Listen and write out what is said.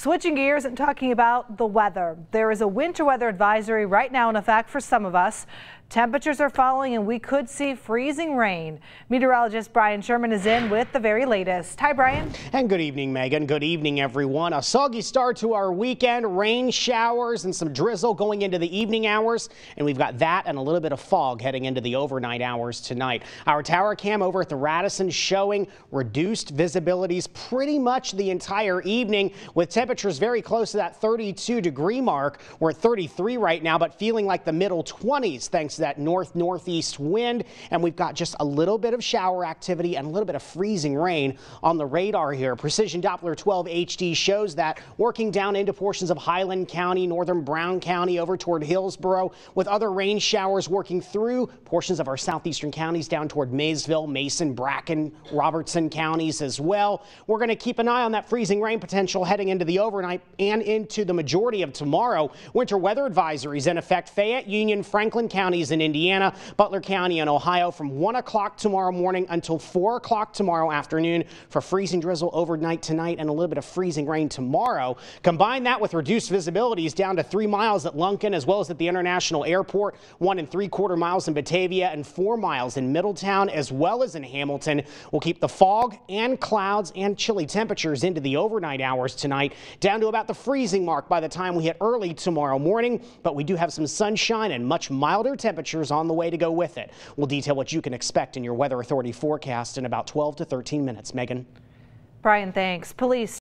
Switching gears and talking about the weather. There is a winter weather advisory right now in effect for some of us. Temperatures are falling and we could see freezing rain. Meteorologist Brian Sherman is in with the very latest. Hi, Brian. And good evening, Megan. Good evening, everyone. A soggy start to our weekend. Rain showers and some drizzle going into the evening hours. And we've got that and a little bit of fog heading into the overnight hours tonight. Our tower cam over at the Radisson showing reduced visibilities pretty much the entire evening, with temperatures very close to that 32-degree mark. We're at 33 right now, but feeling like the middle 20s thanks to that north-northeast wind. And we've got just a little bit of shower activity and a little bit of freezing rain on the radar here. Precision Doppler 12 HD shows that working down into portions of Highland County, northern Brown County, over toward Hillsborough, with other rain showers working through portions of our southeastern counties down toward Maysville, Mason, Bracken, Robertson counties as well. We're going to keep an eye on that freezing rain potential heading into the overnight and into the majority of tomorrow. Winter weather advisories in effect: Fayette, Union, Franklin counties in Indiana, Butler County in Ohio from 1 o'clock tomorrow morning until 4 o'clock tomorrow afternoon for freezing drizzle overnight tonight and a little bit of freezing rain tomorrow. Combine that with reduced visibilities down to 3 miles at Lunken as well as at the International Airport, 1 3/4 miles in Batavia and 4 miles in Middletown as well as in Hamilton. We'll keep the fog and clouds and chilly temperatures into the overnight hours tonight, down to about the freezing mark by the time we hit early tomorrow morning. But we do have some sunshine and much milder temperatures on the way to go with it. We'll detail what you can expect in your Weather Authority forecast in about 12 to 13 minutes. Megan. Brian, thanks. Police